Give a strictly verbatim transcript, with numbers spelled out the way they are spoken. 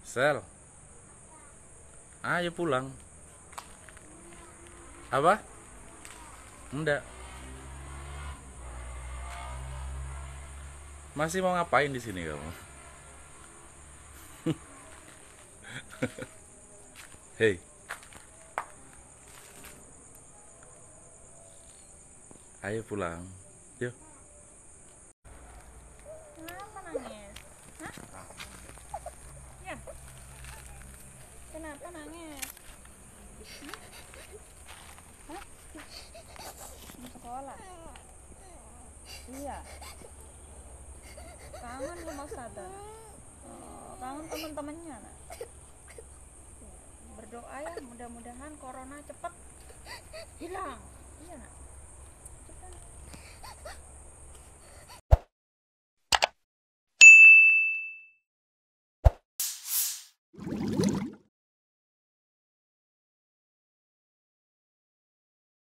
Sel, ayo pulang. Apa? Enggak. Masih mau ngapain di sini kamu? Hei, ayo pulang. Yuk. Kenapa nangis? Hah? Ya. Kenapa nangis? Hmm? Hah? Di sekolah? Iya. Kangen sama Sada. Oh, kangen teman-temannya, nak. Berdoa ya, mudah-mudahan corona cepet hilang. Iya, nak.